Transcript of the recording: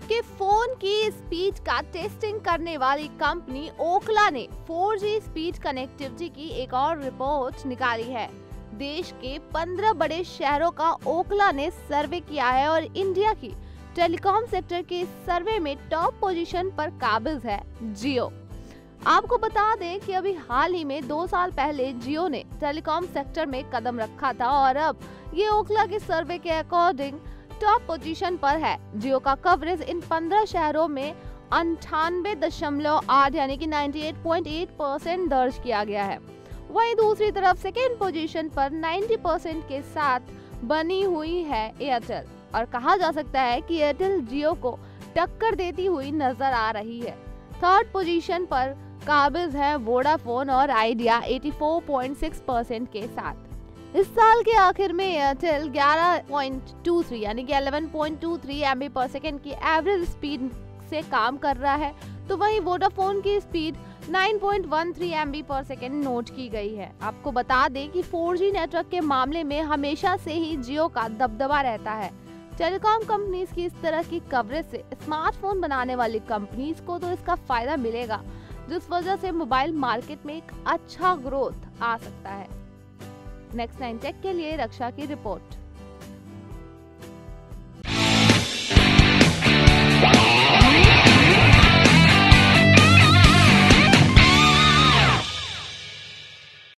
आपके फोन की स्पीड का टेस्टिंग करने वाली कंपनी ओकला ने 4G स्पीड कनेक्टिविटी की एक और रिपोर्ट निकाली है। देश के 15 बड़े शहरों का ओकला ने सर्वे किया है और इंडिया की टेलीकॉम सेक्टर के सर्वे में टॉप पोजीशन पर काबिज है जियो। आपको बता दें कि अभी हाल ही में 2 साल पहले जियो ने टेलीकॉम सेक्टर में कदम रखा था और अब ये ओकला के सर्वे के अकॉर्डिंग टॉप पोजीशन पर है। जियो का कवरेज इन 15 शहरों में 98.8 यानी कि 98.8% दर्ज किया गया है। वहीं दूसरी तरफ सेकेंड पोजीशन पर 90% के साथ बनी हुई है एयरटेल और कहा जा सकता है कि एयरटेल जियो को टक्कर देती हुई नजर आ रही है। थर्ड पोजीशन पर काबिज है वोडाफोन और आइडिया 84.6% के साथ। इस साल के आखिर में एयरटेल 11.23 यानी कि 11.23 MB पर सेकेंड की एवरेज स्पीड से काम कर रहा है, तो वहीं वोडाफोन की स्पीड 9.13 MB पर सेकेंड नोट की गई है। आपको बता दें कि 4G नेटवर्क के मामले में हमेशा से ही जियो का दबदबा रहता है। टेलीकॉम कंपनीज की इस तरह की कवरेज से स्मार्टफोन बनाने वाली कंपनीज को तो इसका फायदा मिलेगा, जिस वजह से मोबाइल मार्केट में एक अच्छा ग्रोथ आ सकता है। नेक्स्ट 9 टेक के लिए रक्षा की रिपोर्ट।